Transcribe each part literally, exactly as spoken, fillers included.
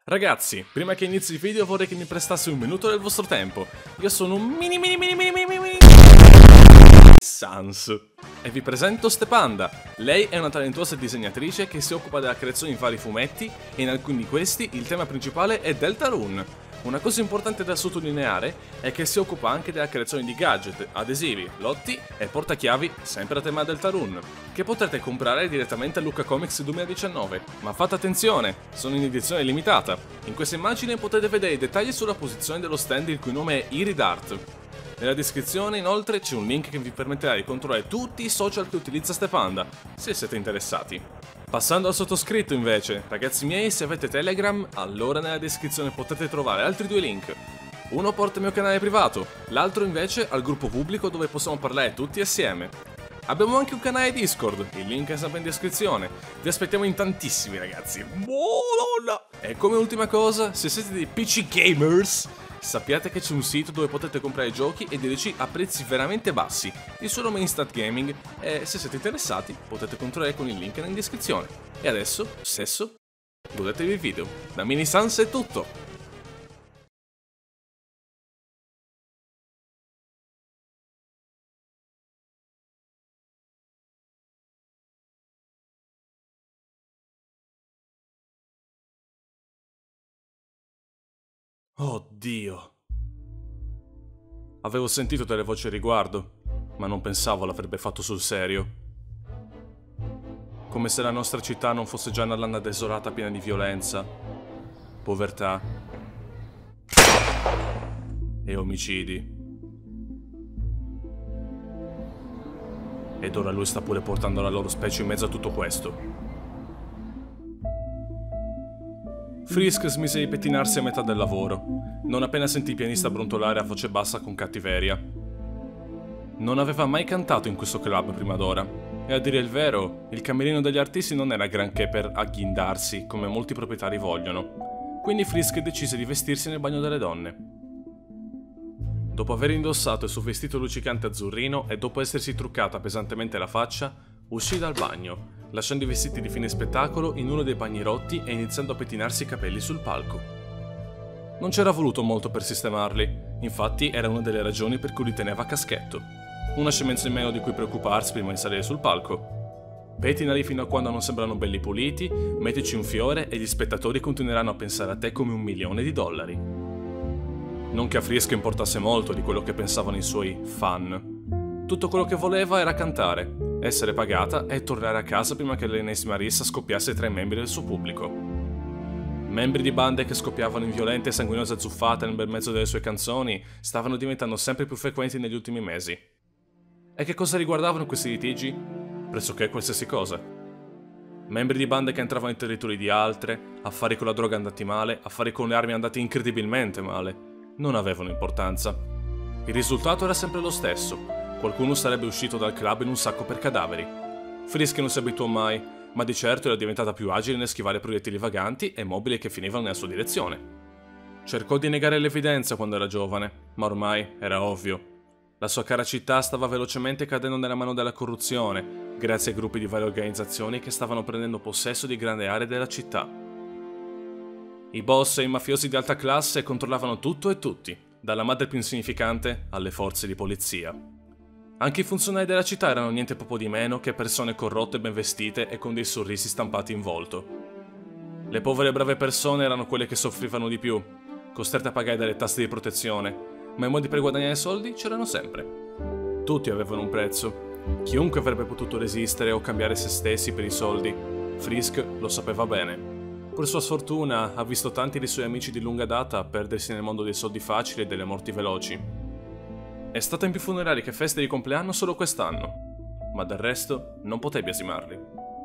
Ragazzi, prima che inizi il video vorrei che mi prestassi un minuto del vostro tempo. Io sono un mini mini mini mini mini mini Sans e vi presento Stepanda. Lei è una talentuosa disegnatrice che si occupa della creazione di vari fumetti e in alcuni di questi il tema principale è Deltarune. Una cosa importante da sottolineare è che si occupa anche della creazione di gadget, adesivi, lotti e portachiavi sempre a tema Deltarune, che potrete comprare direttamente a Lucca Comics duemiladiciannove. Ma fate attenzione, sono in edizione limitata. In questa immagine potete vedere i dettagli sulla posizione dello stand il cui nome è Iridart. Nella descrizione inoltre c'è un link che vi permetterà di controllare tutti i social che utilizza Stepanda, se siete interessati. Passando al sottoscritto invece, ragazzi miei, se avete Telegram, allora nella descrizione potete trovare altri due link. Uno porta al mio canale privato, l'altro invece al gruppo pubblico dove possiamo parlare tutti assieme. Abbiamo anche un canale Discord, il link è sempre in descrizione. Vi aspettiamo in tantissimi ragazzi. Buona! E come ultima cosa, se siete dei P C gamers, sappiate che c'è un sito dove potete comprare giochi e D L C a prezzi veramente bassi, il suo nome è Instant Gaming e se siete interessati potete controllare con il link in descrizione. E adesso, stesso, godetevi il video. Da Mini Sans è tutto! Oddio. Avevo sentito delle voci a riguardo, ma non pensavo l'avrebbe fatto sul serio. Come se la nostra città non fosse già una landa desolata piena di violenza, povertà e omicidi. Ed ora lui sta pure portando la loro specie in mezzo a tutto questo. Frisk smise di pettinarsi a metà del lavoro, non appena sentì il pianista brontolare a voce bassa con cattiveria. Non aveva mai cantato in questo club prima d'ora, e a dire il vero, il camerino degli artisti non era granché per agghindarsi come molti proprietari vogliono, quindi Frisk decise di vestirsi nel bagno delle donne. Dopo aver indossato il suo vestito luccicante azzurrino e dopo essersi truccata pesantemente la faccia, uscì dal bagno, lasciando i vestiti di fine spettacolo in uno dei bagni rotti e iniziando a pettinarsi i capelli sul palco. Non c'era voluto molto per sistemarli, infatti era una delle ragioni per cui li teneva a caschetto. Una scemenza in meno di cui preoccuparsi prima di salire sul palco. Pettinali fino a quando non sembrano belli puliti, mettici un fiore e gli spettatori continueranno a pensare a te come un milione di dollari. Non che a Frisk importasse molto di quello che pensavano i suoi fan. Tutto quello che voleva era cantare, essere pagata e tornare a casa prima che l'ennesima rissa scoppiasse tra i membri del suo pubblico. Membri di bande che scoppiavano in violente e sanguinose zuffate nel bel mezzo delle sue canzoni stavano diventando sempre più frequenti negli ultimi mesi. E che cosa riguardavano questi litigi? Pressoché qualsiasi cosa. Membri di bande che entravano in territori di altre, affari con la droga andati male, affari con le armi andati incredibilmente male, non avevano importanza. Il risultato era sempre lo stesso. Qualcuno sarebbe uscito dal club in un sacco per cadaveri. Frisk non si abituò mai, ma di certo era diventata più agile nel schivare proiettili vaganti e mobili che finivano nella sua direzione. Cercò di negare l'evidenza quando era giovane, ma ormai era ovvio. La sua cara città stava velocemente cadendo nella mano della corruzione, grazie ai gruppi di varie organizzazioni che stavano prendendo possesso di grandi aree della città. I boss e i mafiosi di alta classe controllavano tutto e tutti, dalla madre più insignificante alle forze di polizia. Anche i funzionari della città erano niente poco di meno che persone corrotte ben vestite e con dei sorrisi stampati in volto. Le povere e brave persone erano quelle che soffrivano di più, costrette a pagare delle tasse di protezione, ma i modi per guadagnare soldi c'erano sempre. Tutti avevano un prezzo. Chiunque avrebbe potuto resistere o cambiare se stessi per i soldi. Frisk lo sapeva bene. Per sua sfortuna ha visto tanti dei suoi amici di lunga data perdersi nel mondo dei soldi facili e delle morti veloci. È stata in più funerali che feste di compleanno solo quest'anno, ma del resto non potei biasimarli.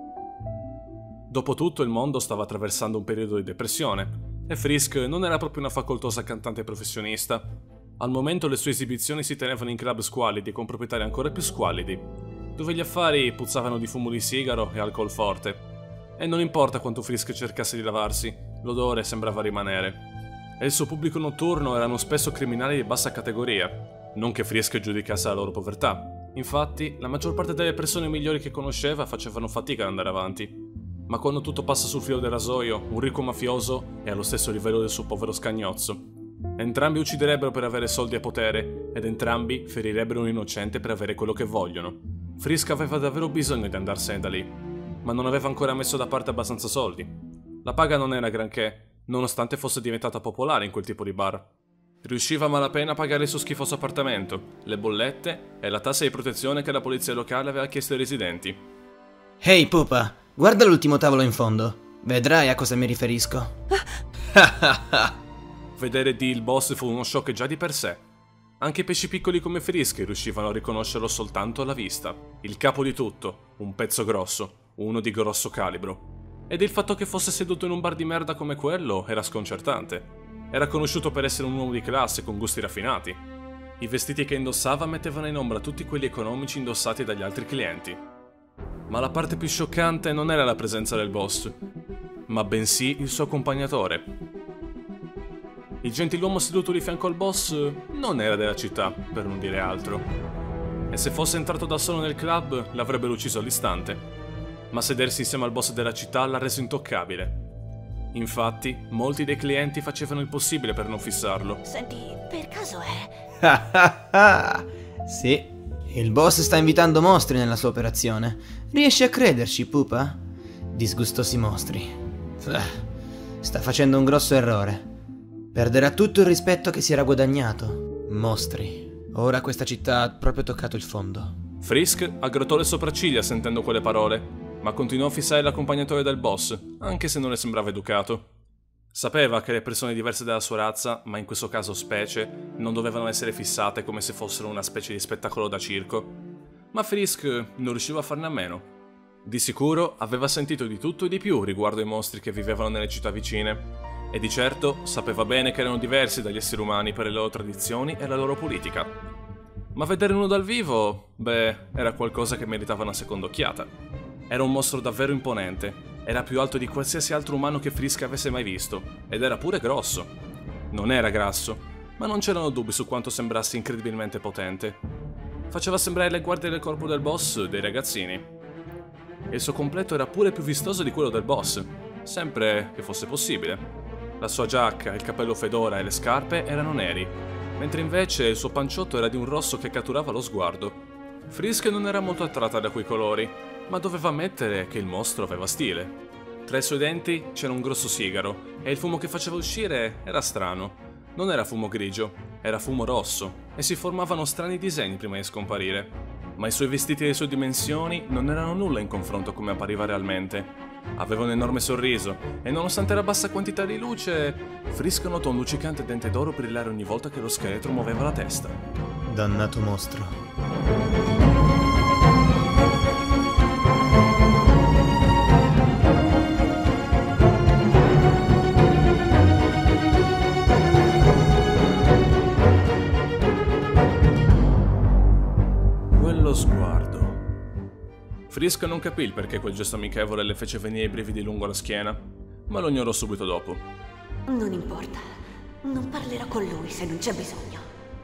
Dopotutto il mondo stava attraversando un periodo di depressione, e Frisk non era proprio una facoltosa cantante professionista. Al momento le sue esibizioni si tenevano in club squallidi con proprietari ancora più squallidi, dove gli affari puzzavano di fumo di sigaro e alcol forte. E non importa quanto Frisk cercasse di lavarsi, l'odore sembrava rimanere. E il suo pubblico notturno erano spesso criminali di bassa categoria. Non che Frisk giudicasse la loro povertà. Infatti, la maggior parte delle persone migliori che conosceva facevano fatica ad andare avanti. Ma quando tutto passa sul filo del rasoio, un ricco mafioso è allo stesso livello del suo povero scagnozzo. Entrambi ucciderebbero per avere soldi e potere, ed entrambi ferirebbero un innocente per avere quello che vogliono. Frisk aveva davvero bisogno di andarsene da lì, ma non aveva ancora messo da parte abbastanza soldi. La paga non era granché, nonostante fosse diventata popolare in quel tipo di bar. Riusciva a malapena a pagare il suo schifoso appartamento, le bollette e la tassa di protezione che la polizia locale aveva chiesto ai residenti. Ehi hey, pupa, guarda l'ultimo tavolo in fondo. Vedrai a cosa mi riferisco. Vedere Dee il boss fu uno shock già di per sé. Anche i pesci piccoli come Frisk riuscivano a riconoscerlo soltanto alla vista. Il capo di tutto, un pezzo grosso, uno di grosso calibro. Ed il fatto che fosse seduto in un bar di merda come quello era sconcertante. Era conosciuto per essere un uomo di classe con gusti raffinati. I vestiti che indossava mettevano in ombra tutti quelli economici indossati dagli altri clienti. Ma la parte più scioccante non era la presenza del boss, ma bensì il suo accompagnatore. Il gentiluomo seduto di fianco al boss non era della città, per non dire altro. E se fosse entrato da solo nel club, l'avrebbero ucciso all'istante. Ma sedersi insieme al boss della città l'ha reso intoccabile. Infatti, molti dei clienti facevano il possibile per non fissarlo. Senti, per caso è... Sì, il boss sta invitando mostri nella sua operazione. Riesci a crederci, pupa? Disgustosi mostri. Sta facendo un grosso errore. Perderà tutto il rispetto che si era guadagnato. Mostri. Ora questa città ha proprio toccato il fondo. Frisk aggrottò le sopracciglia sentendo quelle parole, ma continuò a fissare l'accompagnatore del boss, anche se non le sembrava educato. Sapeva che le persone diverse dalla sua razza, ma in questo caso specie, non dovevano essere fissate come se fossero una specie di spettacolo da circo. Ma Frisk non riusciva a farne a meno. Di sicuro aveva sentito di tutto e di più riguardo ai mostri che vivevano nelle città vicine. E di certo sapeva bene che erano diversi dagli esseri umani per le loro tradizioni e la loro politica. Ma vedere uno dal vivo, beh, era qualcosa che meritava una seconda occhiata. Era un mostro davvero imponente, era più alto di qualsiasi altro umano che Frisk avesse mai visto, ed era pure grosso. Non era grasso, ma non c'erano dubbi su quanto sembrasse incredibilmente potente. Faceva sembrare le guardie del corpo del boss dei ragazzini. E il suo completo era pure più vistoso di quello del boss, sempre che fosse possibile. La sua giacca, il cappello fedora e le scarpe erano neri, mentre invece il suo panciotto era di un rosso che catturava lo sguardo. Frisk non era molto attratta da quei colori, ma doveva ammettere che il mostro aveva stile. Tra i suoi denti c'era un grosso sigaro, e il fumo che faceva uscire era strano. Non era fumo grigio, era fumo rosso, e si formavano strani disegni prima di scomparire. Ma i suoi vestiti e le sue dimensioni non erano nulla in confronto come appariva realmente. Aveva un enorme sorriso, e nonostante la bassa quantità di luce, Frisk notò un luccicante dente d'oro brillare ogni volta che lo scheletro muoveva la testa. Dannato mostro. Quello sguardo. Frisk non capì il perché quel gesto amichevole le fece venire i brividi lungo la schiena, ma lo ignorò subito dopo. Non importa, non parlerò con lui se non c'è bisogno.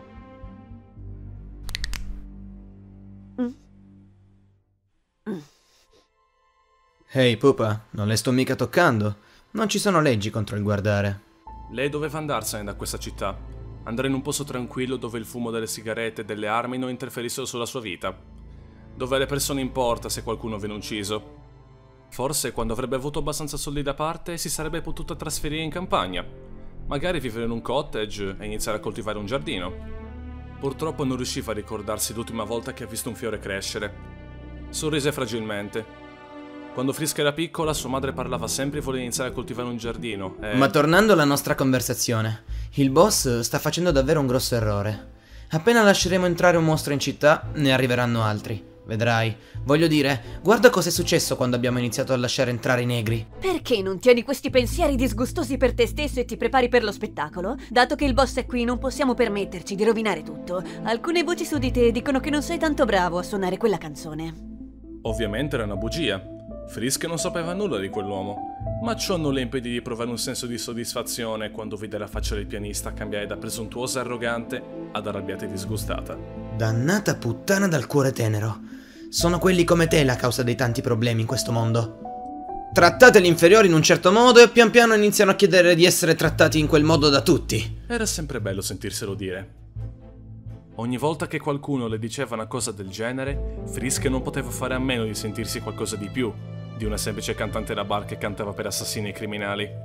Mm. Mm. Ehi, hey, pupa, non le sto mica toccando. Non ci sono leggi contro il guardare. Lei doveva andarsene da questa città, andare in un posto tranquillo dove il fumo delle sigarette e delle armi non interferissero sulla sua vita, dove alle persone importa se qualcuno viene ucciso. Forse quando avrebbe avuto abbastanza soldi da parte si sarebbe potuta trasferire in campagna, magari vivere in un cottage e iniziare a coltivare un giardino. Purtroppo non riusciva a ricordarsi l'ultima volta che ha visto un fiore crescere. Sorrise fragilmente. Quando Frisk era piccola, sua madre parlava sempre di voler iniziare a coltivare un giardino e... Ma tornando alla nostra conversazione, il boss sta facendo davvero un grosso errore. Appena lasceremo entrare un mostro in città, ne arriveranno altri. Vedrai. Voglio dire, guarda cosa è successo quando abbiamo iniziato a lasciare entrare i negri. Perché non tieni questi pensieri disgustosi per te stesso e ti prepari per lo spettacolo? Dato che il boss è qui, non possiamo permetterci di rovinare tutto. Alcune voci su di te dicono che non sei tanto bravo a suonare quella canzone. Ovviamente era una bugia. Frisk non sapeva nulla di quell'uomo, ma ciò non le impedì di provare un senso di soddisfazione quando vide la faccia del pianista cambiare da presuntuosa e arrogante ad arrabbiata e disgustata. Dannata puttana dal cuore tenero. Sono quelli come te la causa dei tanti problemi in questo mondo. Trattate gli inferiori in un certo modo e pian piano iniziano a chiedere di essere trattati in quel modo da tutti. Era sempre bello sentirselo dire. Ogni volta che qualcuno le diceva una cosa del genere, Frisk non poteva fare a meno di sentirsi qualcosa di più di una semplice cantante da bar che cantava per assassini e criminali.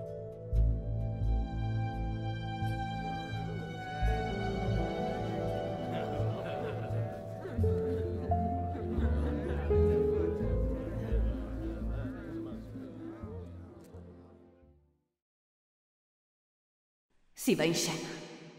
Si va in scena.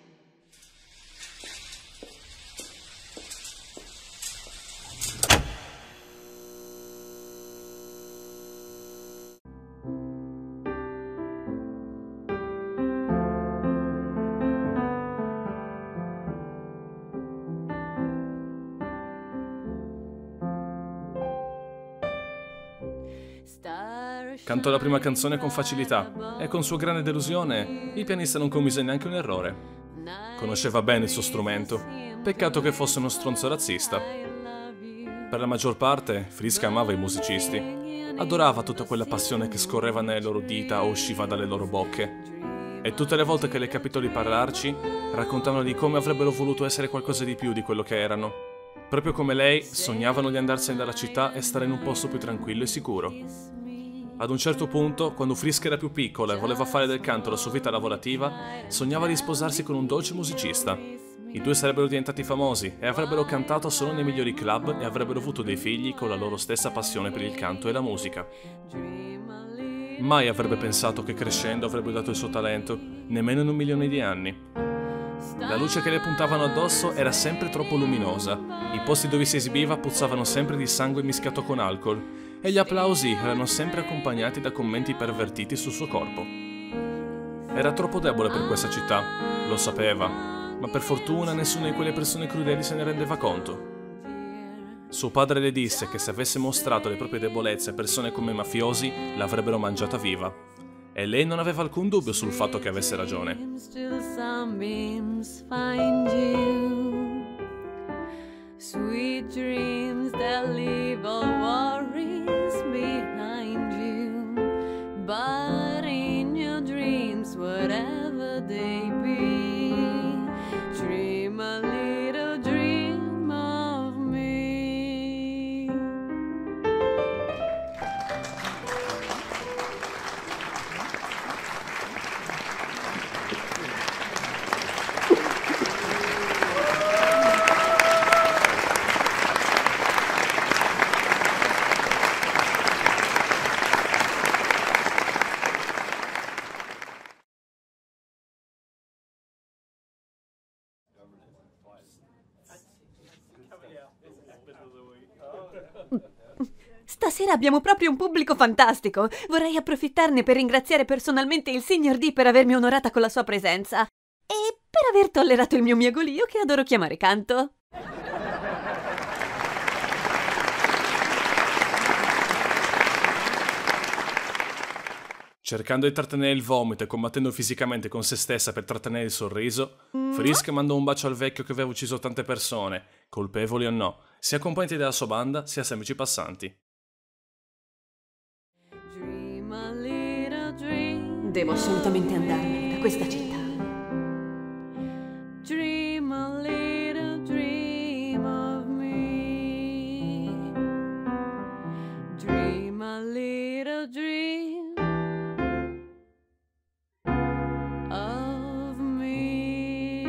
Cantò la prima canzone con facilità e con sua grande delusione il pianista non commise neanche un errore. Conosceva bene il suo strumento, peccato che fosse uno stronzo razzista. Per la maggior parte Frisk amava i musicisti, adorava tutta quella passione che scorreva nelle loro dita o usciva dalle loro bocche. E tutte le volte che le capitò di parlarci, raccontavano di come avrebbero voluto essere qualcosa di più di quello che erano. Proprio come lei, sognavano di andarsene dalla città e stare in un posto più tranquillo e sicuro. Ad un certo punto, quando Frisk era più piccola e voleva fare del canto la sua vita lavorativa, sognava di sposarsi con un dolce musicista. I due sarebbero diventati famosi e avrebbero cantato solo nei migliori club e avrebbero avuto dei figli con la loro stessa passione per il canto e la musica. Mai avrebbe pensato che crescendo avrebbe dato il suo talento, nemmeno in un milione di anni. La luce che le puntavano addosso era sempre troppo luminosa, i posti dove si esibiva puzzavano sempre di sangue mischiato con alcol, e gli applausi erano sempre accompagnati da commenti pervertiti sul suo corpo. Era troppo debole per questa città, lo sapeva, ma per fortuna nessuna di quelle persone crudeli se ne rendeva conto. Suo padre le disse che se avesse mostrato le proprie debolezze a persone come mafiosi, l'avrebbero mangiata viva. E lei non aveva alcun dubbio sul fatto che avesse ragione. Sweet dreams that leave all worries behind you. But in your dreams, whatever they be, dream a little dream of me. Stasera abbiamo proprio un pubblico fantastico. Vorrei approfittarne per ringraziare personalmente il signor D per avermi onorata con la sua presenza e per aver tollerato il mio miagolio che adoro chiamare canto. Cercando di trattenere il vomito e combattendo fisicamente con se stessa per trattenere il sorriso, Frisk mandò un bacio al vecchio che aveva ucciso tante persone, colpevoli o no, sia componenti della sua banda sia semplici passanti. Devo assolutamente andarmene da questa città. Dream a little dream of me. Dream a little dream of me.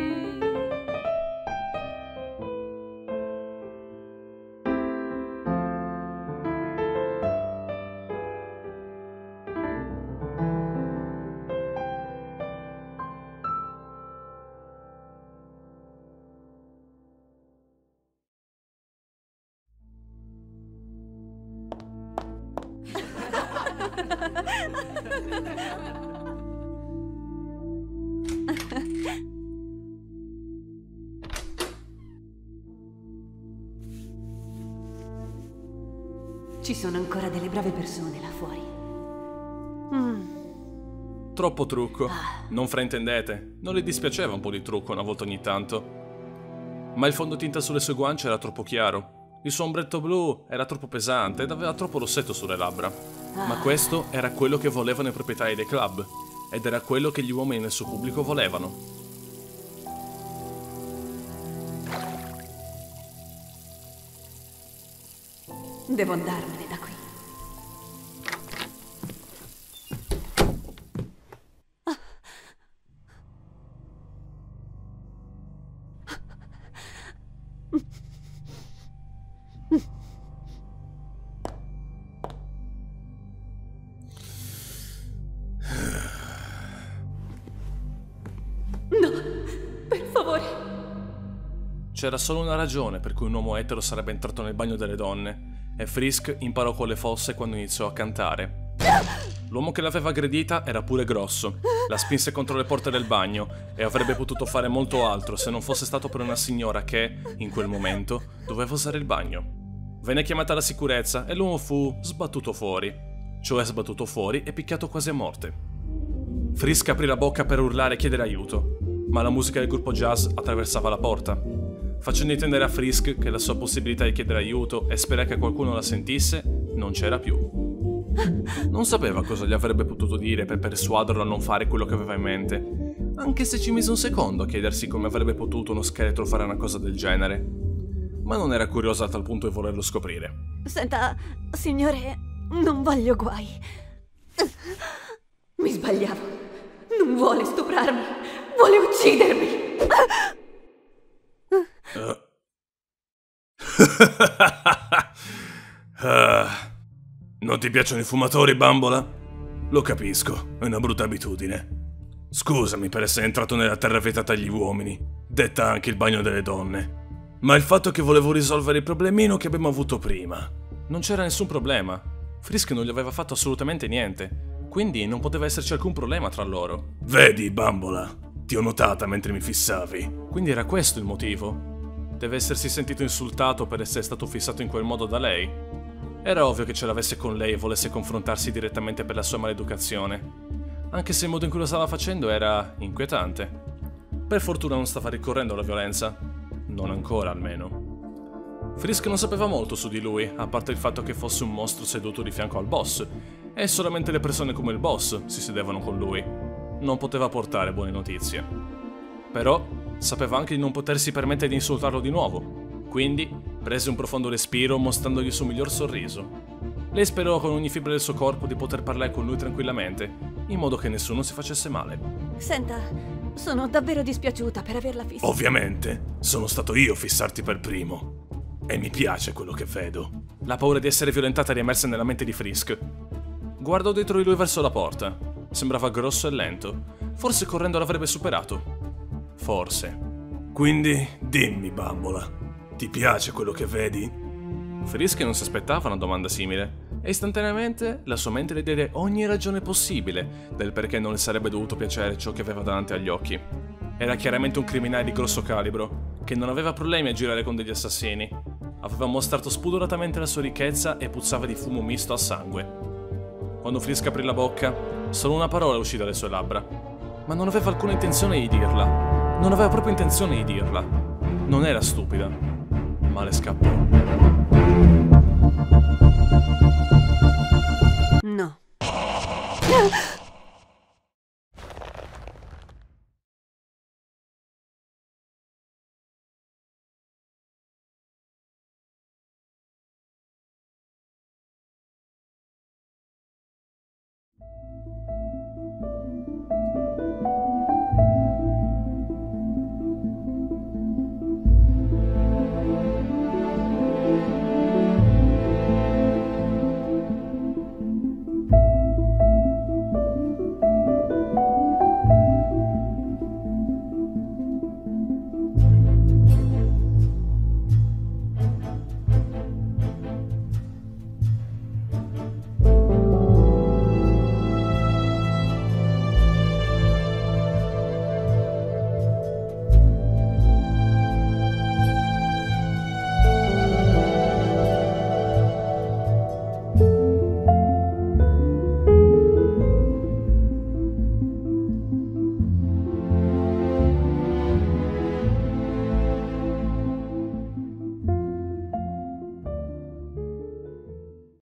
Ci sono ancora delle brave persone là fuori. Mm. Troppo trucco. Non fraintendete, non le dispiaceva un po' di trucco una volta ogni tanto. Ma il fondotinta sulle sue guance era troppo chiaro. Il suo ombretto blu era troppo pesante ed aveva troppo rossetto sulle labbra. Ma Ah. questo era quello che volevano i proprietari dei club, ed era quello che gli uomini nel suo pubblico volevano. Devo andarmene da qui. No, per favore. C'era solo una ragione per cui un uomo etero sarebbe entrato nel bagno delle donne, e Frisk imparò quale fosse quando iniziò a cantare. L'uomo che l'aveva aggredita era pure grosso, la spinse contro le porte del bagno e avrebbe potuto fare molto altro se non fosse stato per una signora che, in quel momento, doveva usare il bagno. Venne chiamata la sicurezza e l'uomo fu sbattuto fuori, cioè sbattuto fuori e picchiato quasi a morte. Frisk aprì la bocca per urlare e chiedere aiuto, ma la musica del gruppo jazz attraversava la porta, facendo intendere a Frisk che la sua possibilità di chiedere aiuto e sperare che qualcuno la sentisse non c'era più. Non sapeva cosa gli avrebbe potuto dire per persuaderlo a non fare quello che aveva in mente, anche se ci mise un secondo a chiedersi come avrebbe potuto uno scheletro fare una cosa del genere. Ma non era curiosa a tal punto di volerlo scoprire. Senta, signore, non voglio guai. Mi sbagliavo. Non vuole stuprarmi. Vuole uccidermi. Uh. Ah. Non ti piacciono i fumatori, bambola? Lo capisco, è una brutta abitudine. Scusami per essere entrato nella terra vietata agli uomini, detta anche il bagno delle donne. Ma il fatto è che volevo risolvere il problemino che abbiamo avuto prima. Non c'era nessun problema. Frisk non gli aveva fatto assolutamente niente, quindi non poteva esserci alcun problema tra loro. Vedi, bambola, ti ho notata mentre mi fissavi. Quindi era questo il motivo? Deve essersi sentito insultato per essere stato fissato in quel modo da lei. Era ovvio che ce l'avesse con lei e volesse confrontarsi direttamente per la sua maleducazione, anche se il modo in cui lo stava facendo era inquietante. Per fortuna non stava ricorrendo alla violenza. Non ancora, almeno. Frisk non sapeva molto su di lui, a parte il fatto che fosse un mostro seduto di fianco al boss, e solamente le persone come il boss si sedevano con lui. Non poteva portare buone notizie. Però sapeva anche di non potersi permettere di insultarlo di nuovo, quindi prese un profondo respiro mostrandogli il suo miglior sorriso. Lei sperò con ogni fibra del suo corpo di poter parlare con lui tranquillamente, in modo che nessuno si facesse male. Senta, sono davvero dispiaciuta per averla fissata. Ovviamente, sono stato io a fissarti per primo. E mi piace quello che vedo. La paura di essere violentata riemerse nella mente di Frisk. Guardò dietro di lui verso la porta. Sembrava grosso e lento. Forse correndo l'avrebbe superato. Forse. Quindi, dimmi, bambola. Ti piace quello che vedi? Frisk non si aspettava una domanda simile, e istantaneamente la sua mente le diede ogni ragione possibile del perché non le sarebbe dovuto piacere ciò che aveva davanti agli occhi. Era chiaramente un criminale di grosso calibro, che non aveva problemi a girare con degli assassini. Aveva mostrato spudoratamente la sua ricchezza e puzzava di fumo misto a sangue. Quando Frisk aprì la bocca, solo una parola uscì dalle sue labbra, ma non aveva alcuna intenzione di dirla. Non aveva proprio intenzione di dirla. Non era stupida, ma le scappò.